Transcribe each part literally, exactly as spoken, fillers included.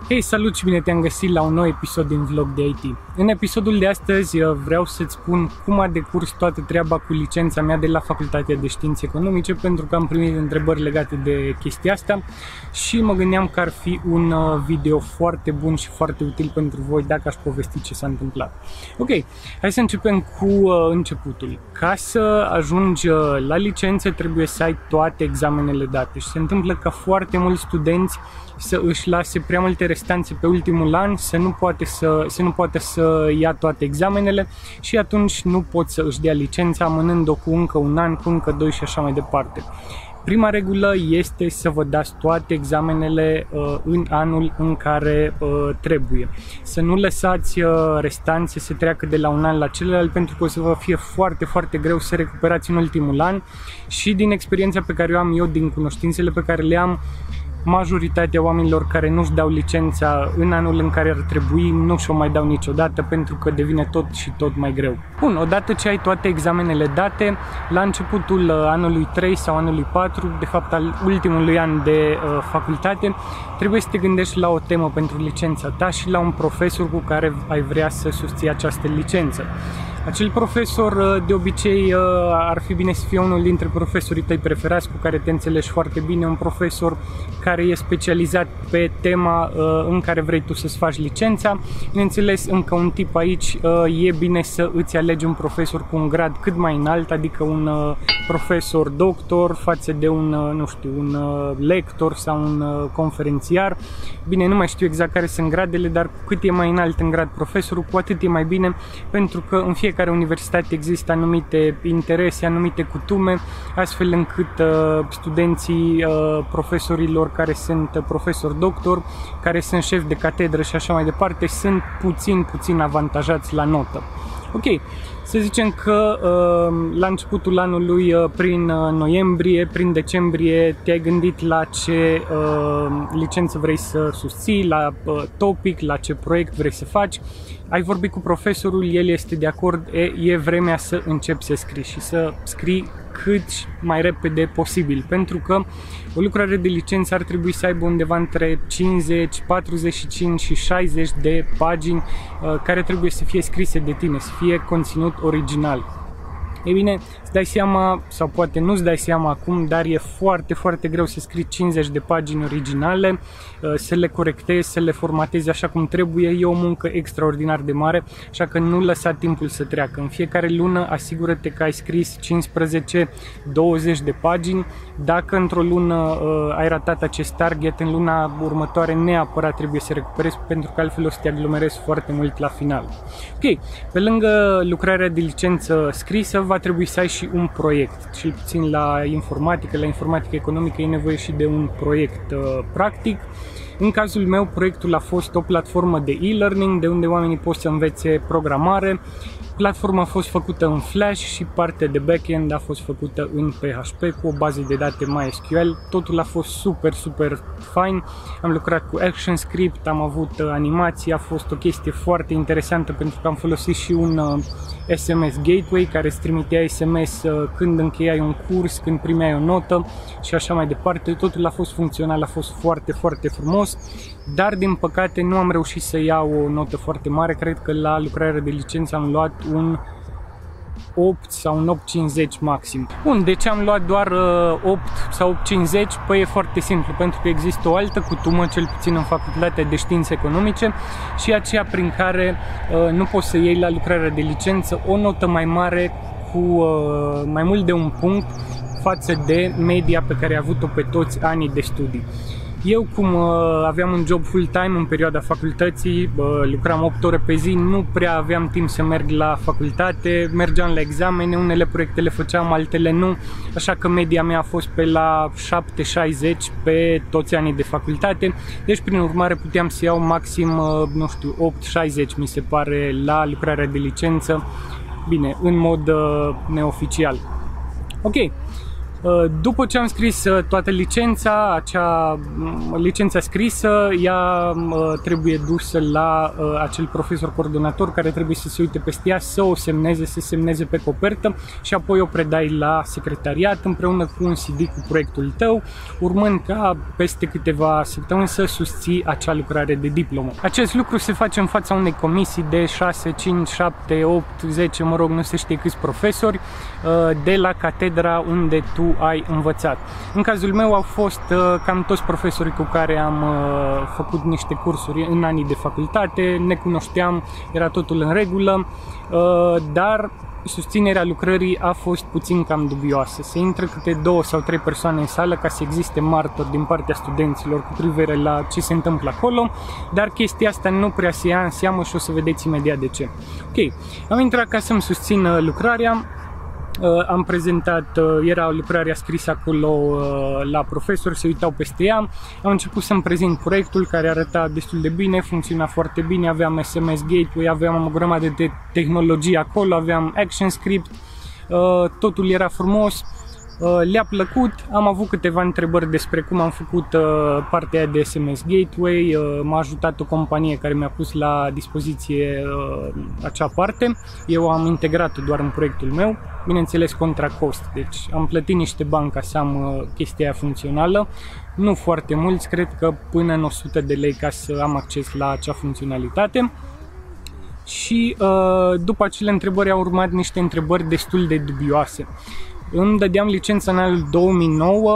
Hei, salut și bine te-am găsit la un nou episod din vlog de I T. În episodul de astăzi vreau să-ți spun cum a decurs toată treaba cu licența mea de la Facultatea de Științe Economice, pentru că am primit întrebări legate de chestia asta și mă gândeam că ar fi un video foarte bun și foarte util pentru voi dacă aș povesti ce s-a întâmplat. Ok, hai să începem cu începutul. Ca să ajungi la licență trebuie să ai toate examenele date și se întâmplă ca foarte mulți studenți să își lase prea multe restanțe pe ultimul an, să nu poate să, să nu poate să ia toate examenele și atunci nu pot să își dea licența, amânând-o cu încă un an, cu încă doi și așa mai departe. Prima regulă este să vă dați toate examenele uh, în anul în care uh, trebuie. Să nu lăsați uh, restanțe să treacă de la un an la celălalt, pentru că o să vă fie foarte, foarte greu să recuperați în ultimul an și din experiența pe care o am eu, din cunoștințele pe care le am, majoritatea oamenilor care nu-și dau licența în anul în care ar trebui, nu și-o mai dau niciodată, pentru că devine tot și tot mai greu. Bun, odată ce ai toate examenele date, la începutul anului trei sau anului patru, de fapt al ultimului an de uh, facultate, trebuie să te gândești la o temă pentru licența ta și la un profesor cu care ai vrea să susții această licență. Acel profesor, de obicei, ar fi bine să fie unul dintre profesorii tăi preferați, cu care te înțelegi foarte bine, un profesor care e specializat pe tema în care vrei tu să-ți faci licența. Bineînțeles, încă un tip aici, e bine să îți alegi un profesor cu un grad cât mai înalt, adică un profesor doctor față de un, nu știu, un lector sau un conferențiar. Bine, nu mai știu exact care sunt gradele, dar cu cât e mai înalt în grad profesorul, cu atât e mai bine, pentru că în fiecare universitate există anumite interese, anumite cutume, astfel încât uh, studenții uh, profesorilor care sunt uh, profesori doctor, care sunt șefi de catedră și așa mai departe, sunt puțin, puțin avantajați la notă. Ok, să zicem că uh, la începutul anului, uh, prin uh, noiembrie, prin decembrie, te-ai gândit la ce uh, licență vrei să susții, la uh, topic, la ce proiect vrei să faci. Ai vorbit cu profesorul, el este de acord, e, e vremea să începi să scrii și să scrii cât mai repede posibil, pentru că o lucrare de licență ar trebui să aibă undeva între cincizeci, patruzeci și cinci și șaizeci de pagini uh, care trebuie să fie scrise de tine, să fie conținut original. Ei bine, îți dai seama, sau poate nu îți dai seama acum, dar e foarte, foarte greu să scrii cincizeci de pagini originale, să le corectezi, să le formatezi așa cum trebuie. E o muncă extraordinar de mare, așa că nu lăsa timpul să treacă. În fiecare lună asigură-te că ai scris cincisprezece douăzeci de pagini. Dacă într-o lună uh, ai ratat acest target, în luna următoare neapărat trebuie să recuperezi, pentru că altfel o să te aglomerezi foarte mult la final. Ok, pe lângă lucrarea de licență scrisă, va trebui să ai și un proiect. Cel puțin la informatică, la informatică economică e nevoie și de un proiect uh, practic. În cazul meu, proiectul a fost o platformă de e-learning, de unde oamenii pot să învețe programare. Platforma a fost făcută în Flash și partea de backend a fost făcută în P H P cu o bază de date MySQL. Totul a fost super, super fain. Am lucrat cu ActionScript, am avut animații, a fost o chestie foarte interesantă pentru că am folosit și un uh, S M S Gateway care îți trimitea S M S uh, când încheiai un curs, când primeai o notă și așa mai departe. Totul a fost funcțional, a fost foarte, foarte frumos, dar din păcate nu am reușit să iau o notă foarte mare. Cred că la lucrarea de licență am luat un opt sau un opt cincizeci maxim. Bun, de ce am luat doar uh, opt sau opt cincizeci? Păi e foarte simplu, pentru că există o altă cutumă, cel puțin în Facultatea de Științe Economice, și aceea prin care uh, nu poți să iei la lucrarea de licență o notă mai mare cu uh, mai mult de un punct față de media pe care ai avut-o pe toți anii de studii. Eu, cum uh, aveam un job full-time în perioada facultății, uh, lucram opt ore pe zi, nu prea aveam timp să merg la facultate, mergeam la examene, unele proiecte le făceam, altele nu, așa că media mea a fost pe la șapte șaizeci pe toți anii de facultate, deci prin urmare puteam să iau maxim, uh, nu știu, opt șaizeci mi se pare la lucrarea de licență, bine, în mod uh, neoficial. Ok. După ce am scris toată licența, acea licența scrisă, ea trebuie dusă la acel profesor coordonator care trebuie să se uite peste ea, să o semneze, să semneze pe copertă și apoi o predai la secretariat împreună cu un C D cu proiectul tău, urmând ca peste câteva săptămâni să susții acea lucrare de diplomă. Acest lucru se face în fața unei comisii de șase, cinci, șapte, opt, zece, mă rog, nu se știe câți profesori, de la catedra unde tu ai învățat. În cazul meu au fost cam toți profesorii cu care am făcut niște cursuri în anii de facultate, ne cunoșteam, era totul în regulă, dar susținerea lucrării a fost puțin cam dubioasă. Se intră câte două sau trei persoane în sală ca să existe martori din partea studenților cu privire la ce se întâmplă acolo, dar chestia asta nu prea se ia în seamă și o să vedeți imediat de ce. Ok, am intrat ca să-mi susțin lucrarea. Uh, am prezentat, uh, era lucrarea scrisă acolo uh, la profesor, se uitau peste ea. Am început să-mi prezint proiectul care arăta destul de bine, funcționa foarte bine, aveam S M S Gateway, aveam o grămadă de tehnologie acolo, aveam ActionScript, uh, totul era frumos. Le-a plăcut, am avut câteva întrebări despre cum am făcut uh, partea de S M S Gateway, uh, m-a ajutat o companie care mi-a pus la dispoziție uh, acea parte, eu am integrat-o doar în proiectul meu, bineînțeles contra cost, deci am plătit niște bani ca să am uh, chestia aia funcțională, nu foarte mulți, cred că până în o sută de lei ca să am acces la acea funcționalitate. Și uh, după acele întrebări au urmat niște întrebări destul de dubioase. Îmi dădeam licența în anul două mii nouă,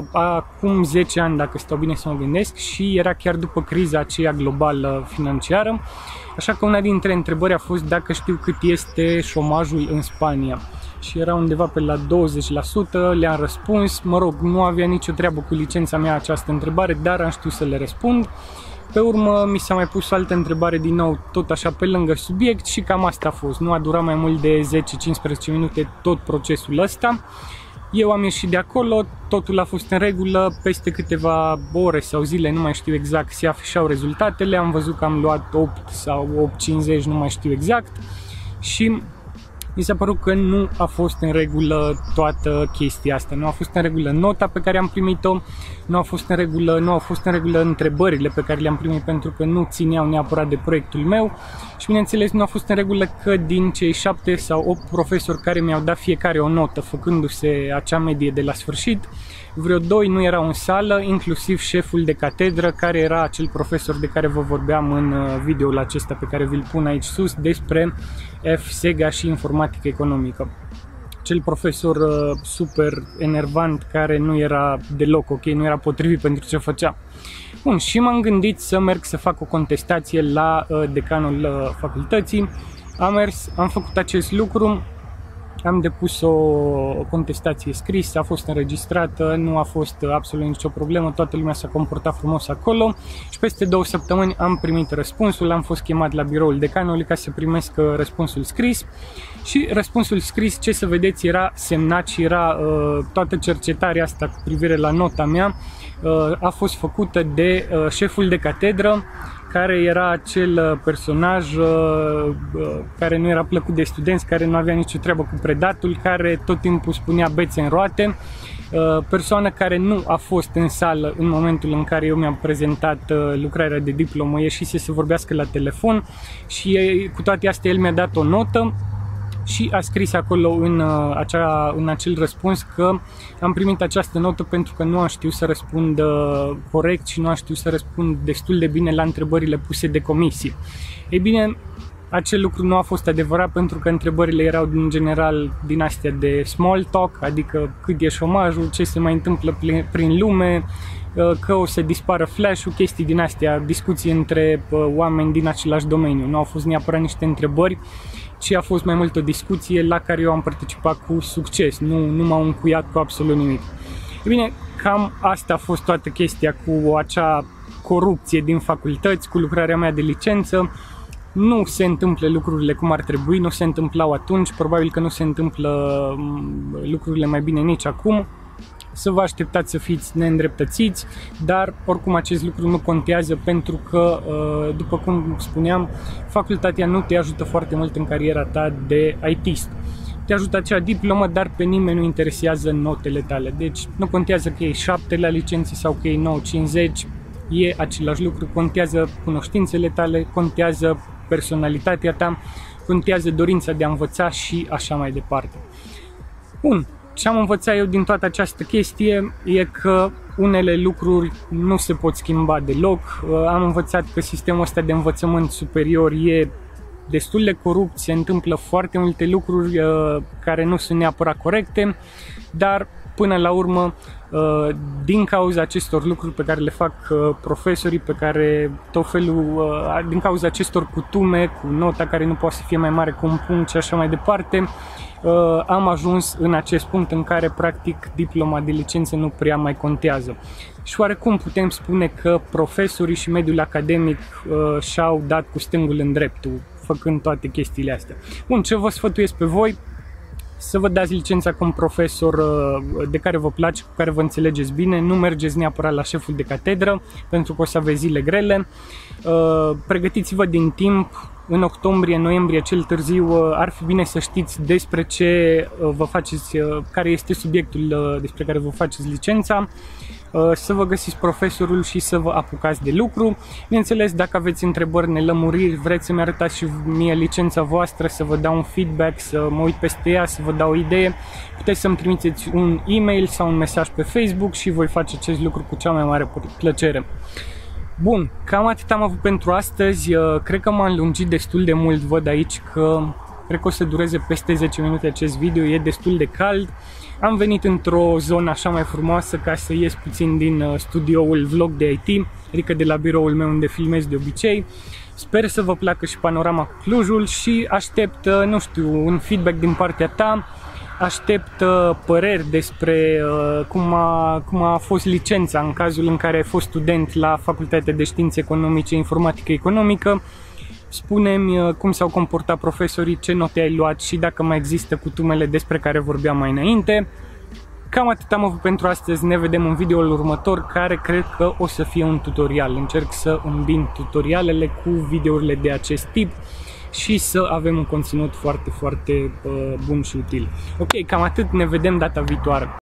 acum zece ani dacă stau bine să mă gândesc, și era chiar după criza aceea globală financiară, așa că una dintre întrebări a fost dacă știu cât este șomajul în Spania. Și era undeva pe la douăzeci la sută, le-am răspuns, mă rog, nu avea nicio treabă cu licența mea această întrebare, dar am știut să le răspund. Pe urmă mi s-a mai pus o altă întrebare din nou, tot așa pe lângă subiect, și cam asta a fost. Nu a durat mai mult de zece-cincisprezece minute tot procesul ăsta. Eu am ieșit de acolo, totul a fost în regulă, peste câteva ore sau zile, nu mai știu exact, se afișau rezultatele, am văzut că am luat opt sau opt cincizeci, nu mai știu exact, și mi s-a părut că nu a fost în regulă toată chestia asta, nu a fost în regulă nota pe care am primit-o, nu a fost în regulă, nu au fost în regulă întrebările pe care le-am primit pentru că nu țineau neapărat de proiectul meu și bineînțeles nu a fost în regulă că din cei șapte sau opt profesori care mi-au dat fiecare o notă făcându-se acea medie de la sfârșit, vreo doi nu erau în sală, inclusiv șeful de catedră care era acel profesor de care vă vorbeam în videoul acesta pe care vi-l pun aici sus despre F S E G A și informatică economică. Cel profesor uh, super enervant care nu era deloc ok, nu era potrivit pentru ce făcea. Bun, și m-am gândit să merg să fac o contestație la uh, decanul uh, facultății. Am mers, am făcut acest lucru, am depus o contestație scrisă, a fost înregistrată, nu a fost absolut nicio problemă, toată lumea s-a comportat frumos acolo și peste două săptămâni am primit răspunsul, am fost chemat la biroul decanului ca să primesc răspunsul scris și răspunsul scris, ce să vedeți, era semnat și era uh, toată cercetarea asta cu privire la nota mea uh, a fost făcută de uh, șeful de catedră, care era acel personaj uh, care nu era plăcut de studenți, care nu avea nicio treabă cu predatul, care tot timpul spunea bețe în roate, uh, persoană care nu a fost în sală în momentul în care eu mi-am prezentat uh, lucrarea de diplomă, ieșise să vorbească la telefon și cu toate astea el mi-a dat o notă și a scris acolo în, acea, în acel răspuns că am primit această notă pentru că nu am știut să răspund corect și nu am știut să răspund destul de bine la întrebările puse de comisii. Ei bine, acel lucru nu a fost adevărat pentru că întrebările erau în general din astea de small talk, adică cât e șomajul, ce se mai întâmplă prin lume, că o să dispară flash-ul, chestii din astea, discuții între oameni din același domeniu. Nu au fost neapărat niște întrebări, ci a fost mai mult o discuție la care eu am participat cu succes, nu, nu m-au încuiat cu absolut nimic. E bine, cam asta a fost toată chestia cu acea corupție din facultăți, cu lucrarea mea de licență. Nu se întâmplă lucrurile cum ar trebui, nu se întâmplau atunci, probabil că nu se întâmplă lucrurile mai bine nici acum. Să vă așteptați să fiți neîndreptățiți, dar oricum acest lucru nu contează pentru că, după cum spuneam, facultatea nu te ajută foarte mult în cariera ta de I T-ist. te ajută acea diplomă, dar pe nimeni nu interesează notele tale. Deci nu contează că e șapte la licență sau că e nouă cincizeci, e același lucru, contează cunoștințele tale, contează personalitatea ta, contează dorința de a învăța și așa mai departe. Bun, ce am învățat eu din toată această chestie e că unele lucruri nu se pot schimba deloc. Am învățat că sistemul ăsta de învățământ superior e destul de corupt, se întâmplă foarte multe lucruri uh, care nu sunt neapărat corecte, dar până la urmă, uh, din cauza acestor lucruri pe care le fac uh, profesorii, pe care tot felul, uh, din cauza acestor cutume, cu nota care nu poate să fie mai mare cu un punct și așa mai departe, uh, am ajuns în acest punct în care practic diploma de licență nu prea mai contează. Și oarecum putem spune că profesorii și mediul academic uh, și-au dat cu stângul în dreptul, făcând toate chestiile astea. Bun, ce vă sfătuiesc pe voi? Să vă dați licența cu un profesor de care vă place, cu care vă înțelegeți bine, nu mergeți neapărat la șeful de catedră, pentru că o să aveți zile grele. Pregătiți-vă din timp, în octombrie, noiembrie, cel târziu, ar fi bine să știți despre ce vă faceți, care este subiectul despre care vă faceți licența, să vă găsiți profesorul și să vă apucați de lucru. Bineînțeles, dacă aveți întrebări, nelămuriri, vreți să-mi arătați și mie licența voastră, să vă dau un feedback, să mă uit peste ea, să vă dau o idee, puteți să-mi trimiteți un e-mail sau un mesaj pe Facebook și voi face acest lucru cu cea mai mare plăcere. Bun, cam atât am avut pentru astăzi. Cred că m-am lungit destul de mult, văd aici că cred că o să dureze peste zece minute acest video, e destul de cald. Am venit într-o zonă așa mai frumoasă ca să ies puțin din studioul Vlog de I T, adică de la biroul meu unde filmez de obicei. Sper să vă placă și panorama cu Clujul și aștept, nu știu, un feedback din partea ta. Aștept păreri despre cum a, cum a fost licența în cazul în care ai fost student la Facultatea de Științe Economice, Informatică Economică. Spune-mi cum s-au comportat profesorii, ce note ai luat și dacă mai există cutumele despre care vorbeam mai înainte. Cam atât am avut pentru astăzi, ne vedem în videoul următor, care cred că o să fie un tutorial. Încerc să îmbin tutorialele cu videourile de acest tip și să avem un conținut foarte, foarte uh, bun și util. Ok, cam atât, ne vedem data viitoare.